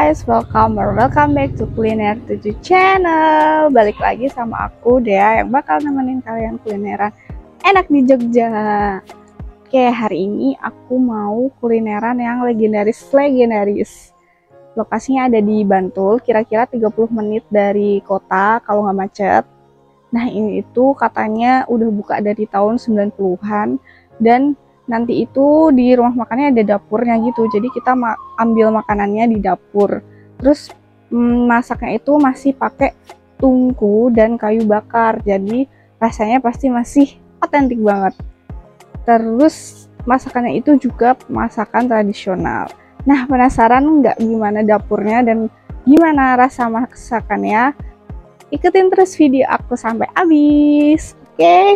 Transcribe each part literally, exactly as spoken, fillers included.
guys, welcome or welcome back to Kuliner tujuh Channel. Balik lagi sama aku Dea yang bakal nemenin kalian kulineran enak di Jogja. Oke, hari ini aku mau kulineran yang legendaris-legendaris. Lokasinya ada di Bantul, kira-kira tiga puluh menit dari kota kalau nggak macet. Nah, ini itu katanya udah buka dari tahun sembilan puluhan dan nanti itu di rumah makannya ada dapurnya gitu, jadi kita ma ambil makanannya di dapur. Terus mm, masaknya itu masih pakai tungku dan kayu bakar, jadi rasanya pasti masih otentik banget. Terus masakannya itu juga masakan tradisional. Nah, penasaran nggak gimana dapurnya dan gimana rasa masakannya? Ikutin terus video aku sampai habis, oke? Okay?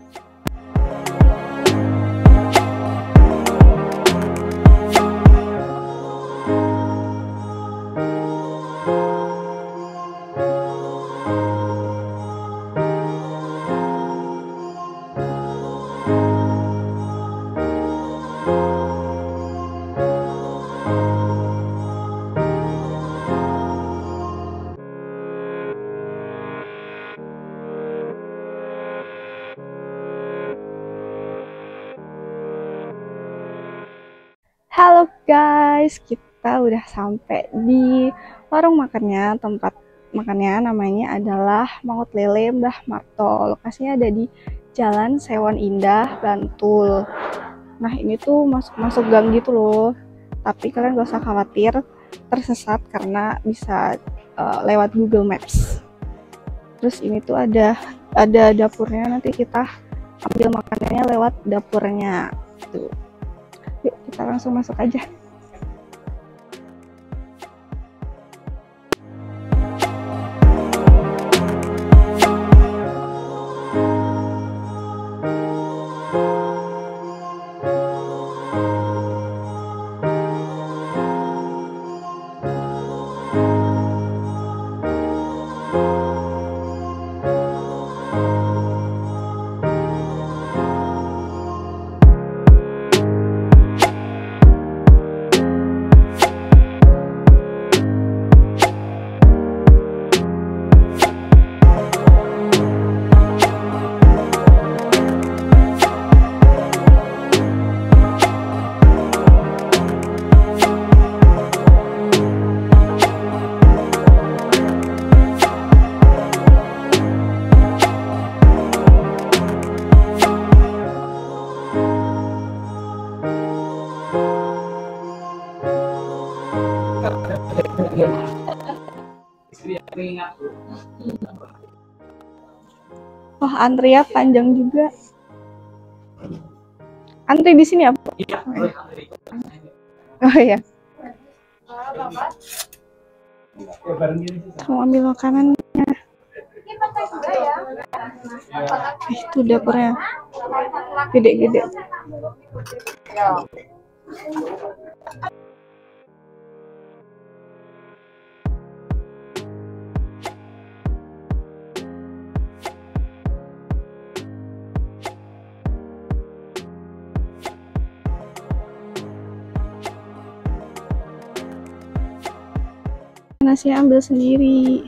Halo guys, kita udah sampai di warung makannya. Tempat makannya namanya adalah Mangut Lele Mbah Marto. Lokasinya ada di Jalan Sewon Indah, Bantul. Nah, ini tuh masuk-masuk gang gitu loh. Tapi kalian gak usah khawatir tersesat karena bisa uh, lewat Google Maps. Terus ini tuh ada ada dapurnya, nanti kita ambil makanannya lewat dapurnya. Tuh. Yuk, kita langsung masuk aja. Wah, antrinya panjang juga. Antri di sini apa? Iya. Oh iya. Kamu ambil makanannya. Itu dapurnya. Gede-gede. Nasinya ambil sendiri.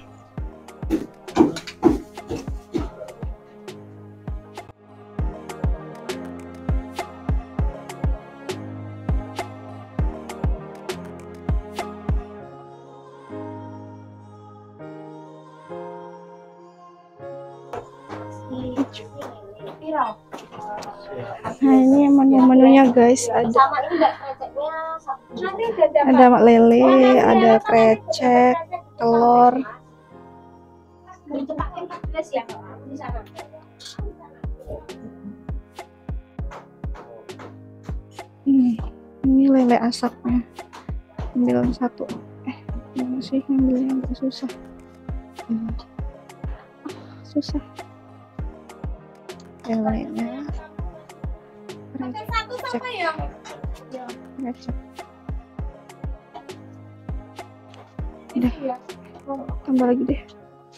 Nah, ini menu-menunya guys, ada ada mak lele, ada krecek, telur. Hmm, ini lele asapnya. Ambil satu. Eh, gimana sih ngambilnya, agak susah. Hmm. Ah, susah. Lelenya. Krecek. Krecek. Udah, tambah lagi deh.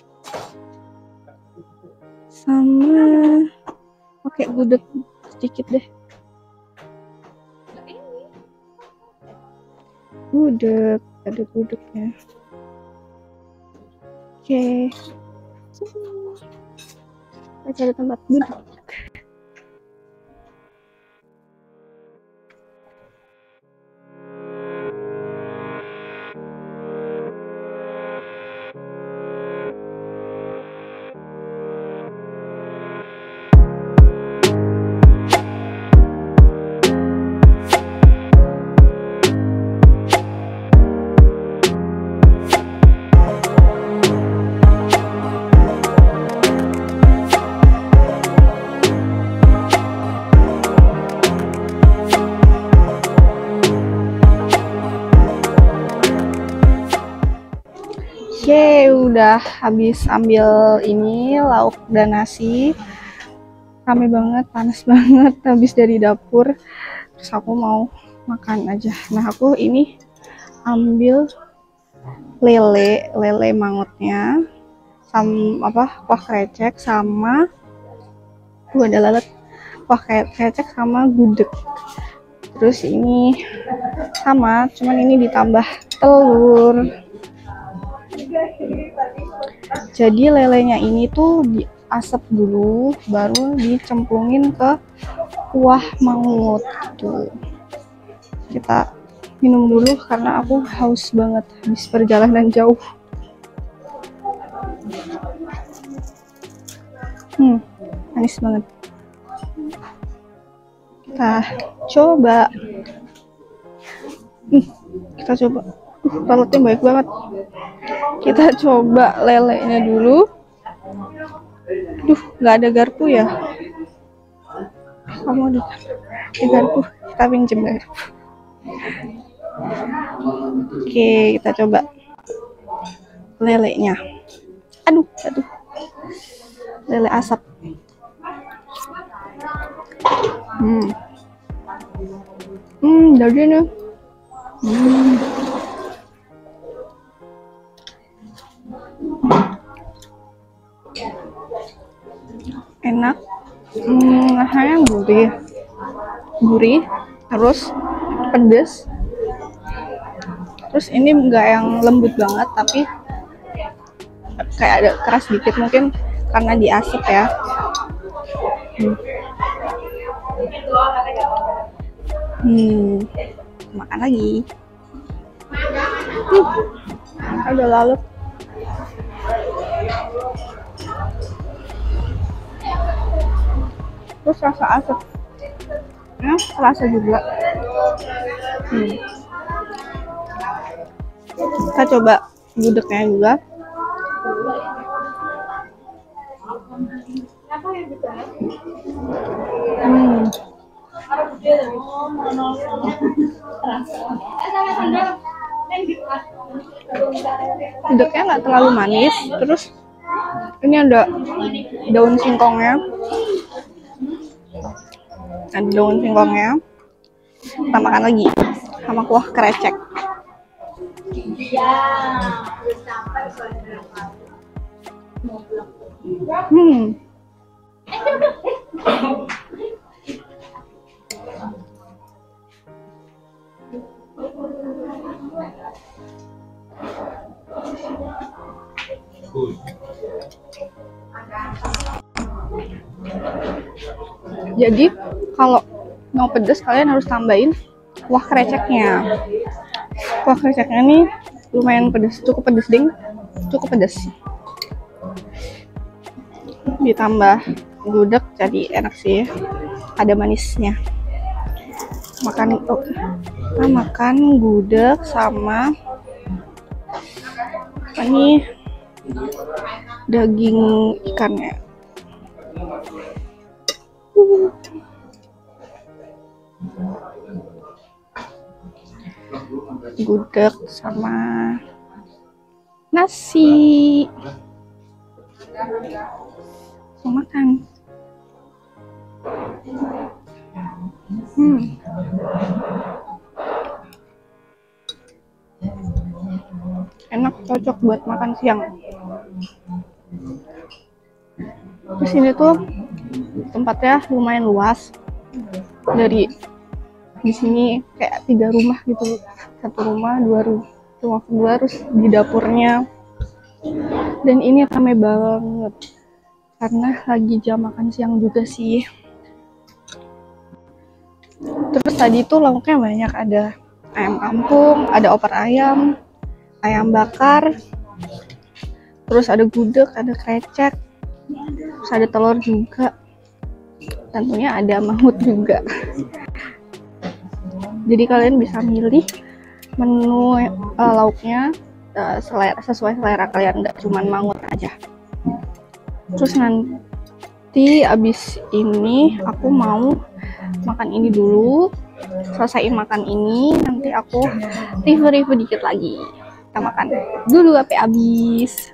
Sama pakai gudeg sedikit deh. Gudeg ada gudegnya. Oke, kita cari tempat duduk. Oke, udah habis ambil ini lauk dan nasi. Rame banget, panas banget habis dari dapur. Terus aku mau makan aja. Nah, aku ini ambil lele, lele mangutnya sama apa? Kuah krecek sama tuh ada lalat. Kuah krecek sama gudeg. Terus ini sama, cuman ini ditambah telur. Jadi lelenya ini tuh diasap dulu, baru dicemplungin ke kuah mangut tuh. Kita minum dulu karena aku haus banget habis perjalanan jauh. Hmm, manis banget. Kita coba. Hmm, kita coba. Uh, lalatnya baik banget. Kita coba lelenya dulu. Duh, nggak ada garpu ya? Kamu ada, ada garpu? Kita pinjem garpu. Oke, kita coba lelenya. Aduh, aduh, lele asap. Hmm, hmm, dari nih. Hmm. Enak, hmm, rasanya gurih, gurih, terus pedes, terus ini enggak yang lembut banget, tapi kayak ada keras dikit mungkin karena diasap ya. Hmm, hmm. Makan lagi. Hmm. Ada lalat. Terus rasa asap, ya, rasa juga. Hmm. Kita coba gudegnya juga. Hmm. Gudegnya nggak terlalu manis, terus ini ada daun singkongnya. Ada daun singkongnya. Kita makan lagi sama kuah krecek. Hmm. Jadi kalau mau pedas kalian harus tambahin kuah kreceknya. Kuah kreceknya nih lumayan pedas, cukup pedas ding, cukup pedas. Ditambah gudeg jadi enak sih, ada manisnya. Makan, oh, kita makan gudeg sama apa nih, daging ikannya. Uh. Gudeg sama nasi. Mau makan. Hmm. Enak, cocok buat makan siang. Terus ini tuh tempatnya lumayan luas. Dari di sini kayak tiga rumah gitu, satu rumah, dua rumah, rumah gua, terus di dapurnya. Dan ini rame banget karena lagi jam makan siang juga sih. Terus tadi tuh lauknya banyak, ada ayam kampung, ada opor ayam, ayam bakar, terus ada gudeg, ada krecek, terus ada telur juga, tentunya ada mangut juga. Jadi kalian bisa milih menu uh, lauknya uh, selera, sesuai selera kalian, nggak cuman mangut aja. Terus nanti abis ini aku mau makan ini dulu. Selesaiin makan ini, nanti aku review-review dikit lagi. Kita makan dulu sampai habis.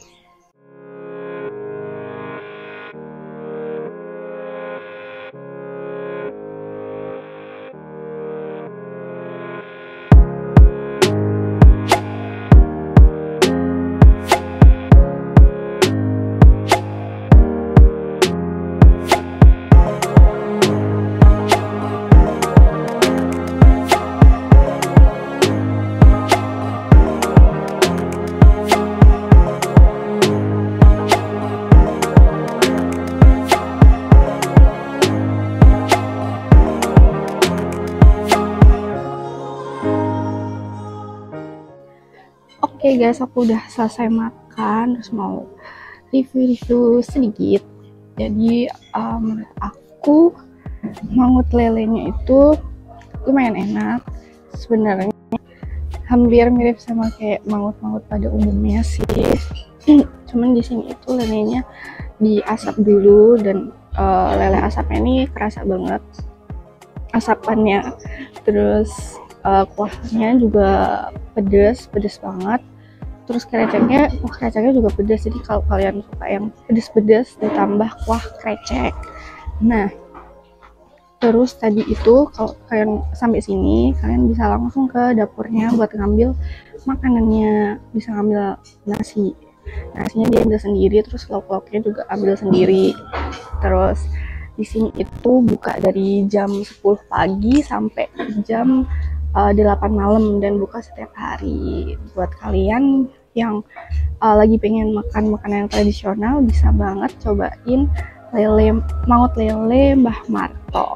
Oke okay guys, aku udah selesai makan, terus mau review-review sedikit. Jadi uh, menurut aku mangut lelenya itu lumayan enak. Sebenarnya hampir mirip sama kayak mangut-mangut pada umumnya sih. Cuman di sini itu lelenya diasap dulu, dan uh, lele asapnya ini kerasa banget asapannya. Terus uh, kuahnya juga pedes, pedes banget. Terus kreceknya, kuah kreceknya juga pedas. Jadi kalau kalian suka yang pedes-pedes ditambah kuah krecek. Nah, terus tadi itu kalau kalian sampai sini, kalian bisa langsung ke dapurnya buat ngambil makanannya. Bisa ngambil nasi. Nasinya dia ambil sendiri, terus lauk-lauknya juga ambil sendiri. Terus di sini itu buka dari jam sepuluh pagi sampai jam uh, delapan malam, dan buka setiap hari. Buat kalian yang uh, lagi pengen makan makanan yang tradisional, bisa banget cobain lele, mangut lele Mbah Marto.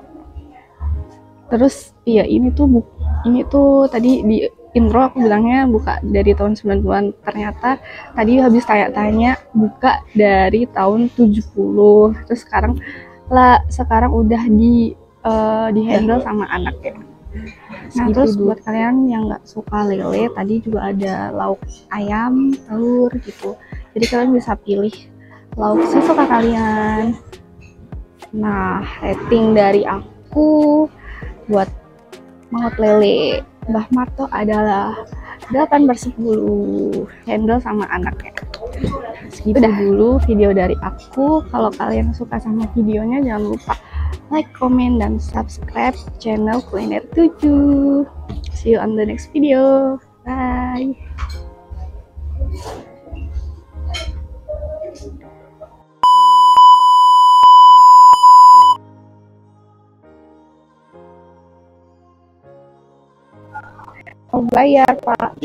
Terus iya, ini tuh bu, ini tuh tadi di intro aku bilangnya buka dari tahun sembilan puluhan, ternyata tadi habis tanya-tanya buka dari tahun tujuh puluh. Terus sekarang lah sekarang udah di uh, di handle sama anak ya. Nah, terus buat kalian yang nggak suka lele, tadi juga ada lauk ayam, telur gitu. Jadi kalian bisa pilih lauk sesuka kalian. Nah, rating dari aku buat mangut lele Mbah Marto adalah delapan per sepuluh, handle sama anaknya. Segitu dah dulu video dari aku. Kalau kalian suka sama videonya, jangan lupa like, comment, dan subscribe channel Kuliner tujuh. See you on the next video. Bye. Oh, bayar, Pak.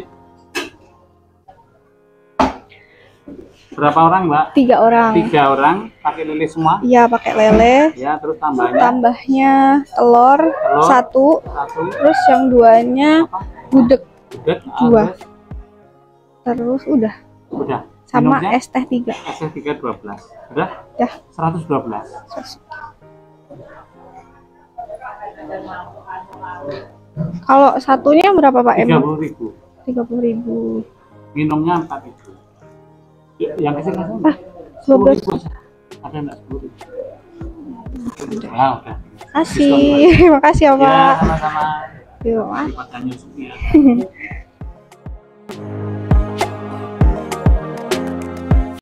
Berapa orang, Mbak? Tiga orang. Tiga orang, pakai lele semua? Iya, pakai lele. Ya, terus tambahnya? Tambahnya telur, telur satu, satu. Terus yang duanya gudeg. Gudeg dua. Terus udah. Udah. Sama minumnya? es teh tiga. Es teh tiga dua belas. Udah? Ya. Seratus dua belas. Kalau satunya berapa, Pak? Tiga puluh ribu. Tiga puluh ribu. Minumnya empat ribu. Yang kecil nggak ah, dua belas. Ada nggak sepuluh ribu? Ya, udah. Makasih, makasih ya, Pak. Ya, sama-sama. Terima kasih. Terima kasih.